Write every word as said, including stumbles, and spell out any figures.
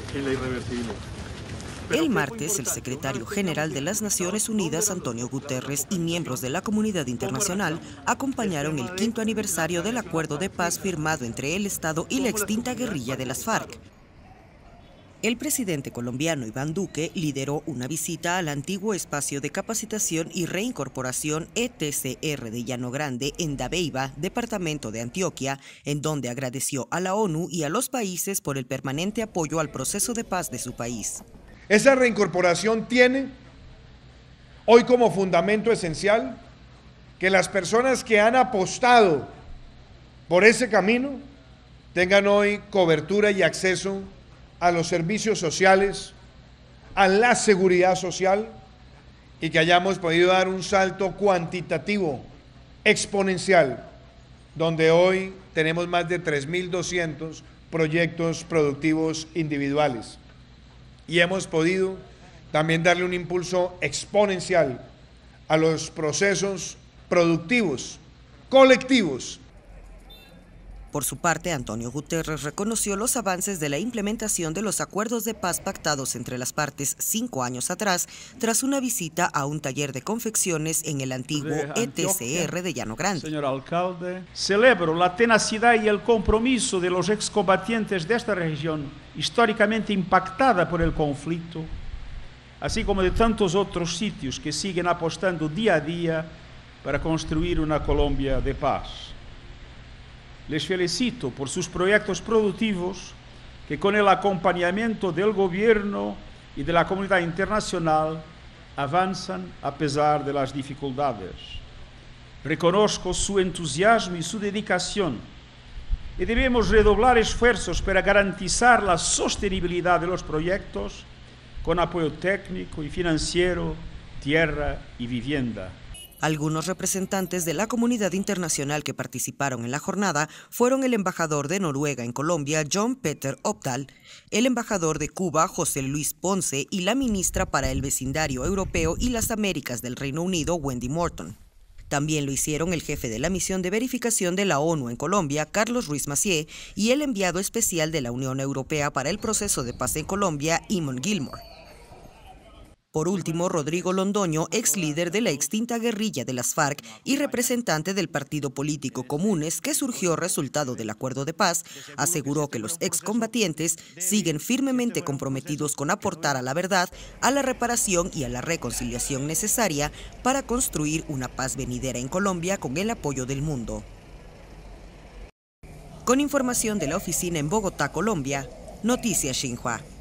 en la irreversible. El martes, el secretario general de las Naciones Unidas, Antonio Guterres, y miembros de la comunidad internacional acompañaron el quinto aniversario del acuerdo de paz firmado entre el Estado y la extinta guerrilla de las FARC. El presidente colombiano Iván Duque lideró una visita al antiguo espacio de capacitación y reincorporación E T C R de Llano Grande en Dabeiba, departamento de Antioquia, en donde agradeció a la ONU y a los países por el permanente apoyo al proceso de paz de su país. Esa reincorporación tiene hoy como fundamento esencial que las personas que han apostado por ese camino tengan hoy cobertura y acceso a los servicios sociales, a la seguridad social, y que hayamos podido dar un salto cuantitativo exponencial, donde hoy tenemos más de tres mil doscientos proyectos productivos individuales. Y hemos podido también darle un impulso exponencial a los procesos productivos, colectivos. Por su parte, Antonio Guterres reconoció los avances de la implementación de los acuerdos de paz pactados entre las partes cinco años atrás, tras una visita a un taller de confecciones en el antiguo E T C R de Llano Grande. Señor alcalde, celebro la tenacidad y el compromiso de los excombatientes de esta región históricamente impactada por el conflicto, así como de tantos otros sitios que siguen apostando día a día para construir una Colombia de paz. Les felicito por sus proyectos productivos que, con el acompañamiento del gobierno y de la comunidad internacional, avanzan a pesar de las dificultades. Reconozco su entusiasmo y su dedicación y debemos redoblar esfuerzos para garantizar la sostenibilidad de los proyectos con apoyo técnico y financiero, tierra y vivienda. Algunos representantes de la comunidad internacional que participaron en la jornada fueron el embajador de Noruega en Colombia, John Peter Opdal, el embajador de Cuba, José Luis Ponce, y la ministra para el vecindario europeo y las Américas del Reino Unido, Wendy Morton. También lo hicieron el jefe de la misión de verificación de la ONU en Colombia, Carlos Ruiz Massieu, y el enviado especial de la Unión Europea para el proceso de paz en Colombia, Eamon Gilmore. Por último, Rodrigo Londoño, ex líder de la extinta guerrilla de las FARC y representante del partido político Comunes, que surgió resultado del acuerdo de paz, aseguró que los excombatientes siguen firmemente comprometidos con aportar a la verdad, a la reparación y a la reconciliación necesaria para construir una paz venidera en Colombia con el apoyo del mundo. Con información de la oficina en Bogotá, Colombia, Noticias Xinhua.